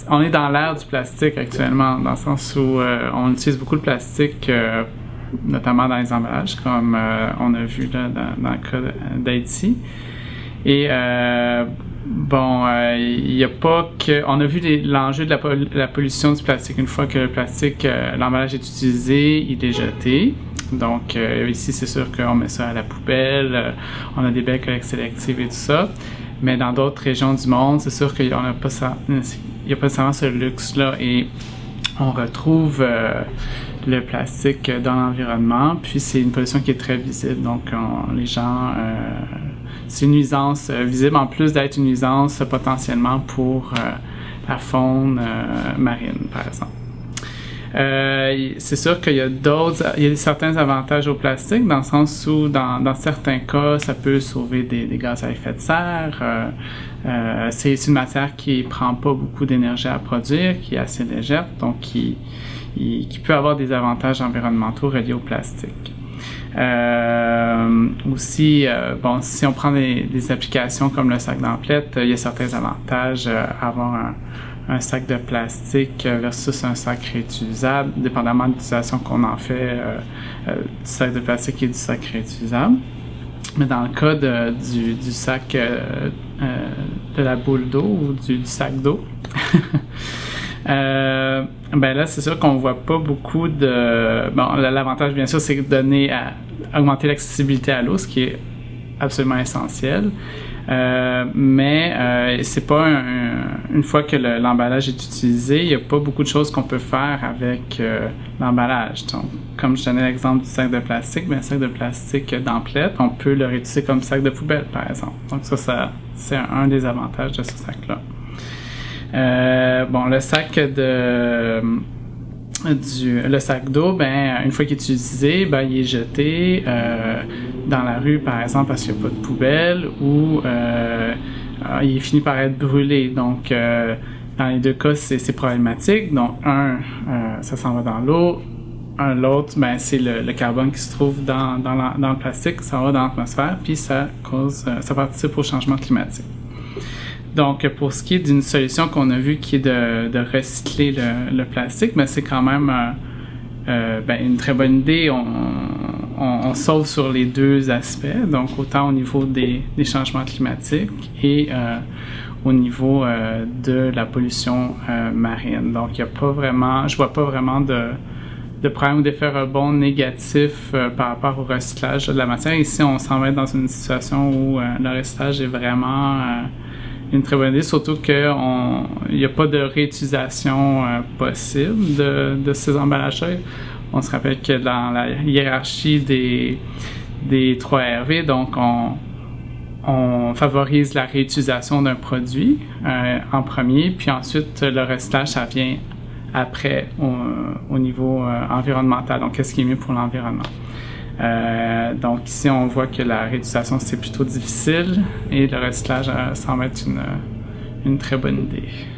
on est dans l'ère du plastique actuellement, dans le sens où on utilise beaucoup de plastique, notamment dans les emballages, comme on a vu là, dans le cas d'Haïti. Et bon, il n'y a pas que... On a vu l'enjeu de la pollution du plastique. Une fois que le plastique, l'emballage est utilisé, il est jeté. Donc ici, c'est sûr qu'on met ça à la poubelle, on a des belles collectes sélectives et tout ça. Mais dans d'autres régions du monde, c'est sûr qu'il n'y a pas nécessairement ce luxe-là. Et on retrouve le plastique dans l'environnement. Puis c'est une pollution qui est très visible. Donc les gens... c'est une nuisance visible, en plus d'être une nuisance potentiellement pour la faune marine, par exemple. C'est sûr qu'il y a certains avantages au plastique, dans le sens où, dans certains cas, ça peut sauver des gaz à effet de serre. C'est une matière qui prend pas beaucoup d'énergie à produire, qui est assez légère, donc qui peut avoir des avantages environnementaux reliés au plastique. Aussi, bon, si on prend des applications comme le sac d'emplette, il y a certains avantages à avoir un sac de plastique versus un sac réutilisable, dépendamment de l'utilisation qu'on en fait du sac de plastique et du sac réutilisable. Mais dans le cas du sac de la boule d'eau ou du sac d'eau, ben là, c'est sûr qu'on voit pas beaucoup de... Bon, l'avantage, bien sûr, c'est augmenter l'accessibilité à l'eau, ce qui est absolument essentiel. Mais c'est pas une fois que l'emballage est utilisé, il n'y a pas beaucoup de choses qu'on peut faire avec l'emballage. Donc, comme je donnais l'exemple du sac de plastique, bien, le sac de plastique d'emplette, on peut le réutiliser comme sac de poubelle, par exemple. Donc ça c'est un des avantages de ce sac-là. Bon, le sac le sac d'eau, ben, une fois qu'il est utilisé, ben, il est jeté dans la rue, par exemple, parce qu'il n'y a pas de poubelle, ou il finit par être brûlé. Donc, dans les deux cas, c'est problématique. Donc, ça s'en va dans l'eau. L'autre, ben, c'est le carbone qui se trouve dans le plastique, ça va dans l'atmosphère, puis ça participe au changement climatique. Donc, pour ce qui est d'une solution qu'on a vue qui est de recycler le plastique, ben, c'est quand même ben, une très bonne idée. On sauve sur les deux aspects, donc autant au niveau des changements climatiques et au niveau de la pollution marine. Donc, il y a pas vraiment, je vois pas vraiment de problème ou d'effet rebond négatif par rapport au recyclage de la matière. Ici, on s'en va être dans une situation où le recyclage est vraiment une très bonne idée, surtout qu'il n'y a pas de réutilisation possible de ces emballages-là. On se rappelle que dans la hiérarchie des 3 RV, donc on favorise la réutilisation d'un produit en premier, puis ensuite le recyclage, ça vient après au niveau environnemental. Donc, qu'est-ce qui est mieux pour l'environnement? Donc ici, on voit que la réutilisation, c'est plutôt difficile et le recyclage semble être une très bonne idée.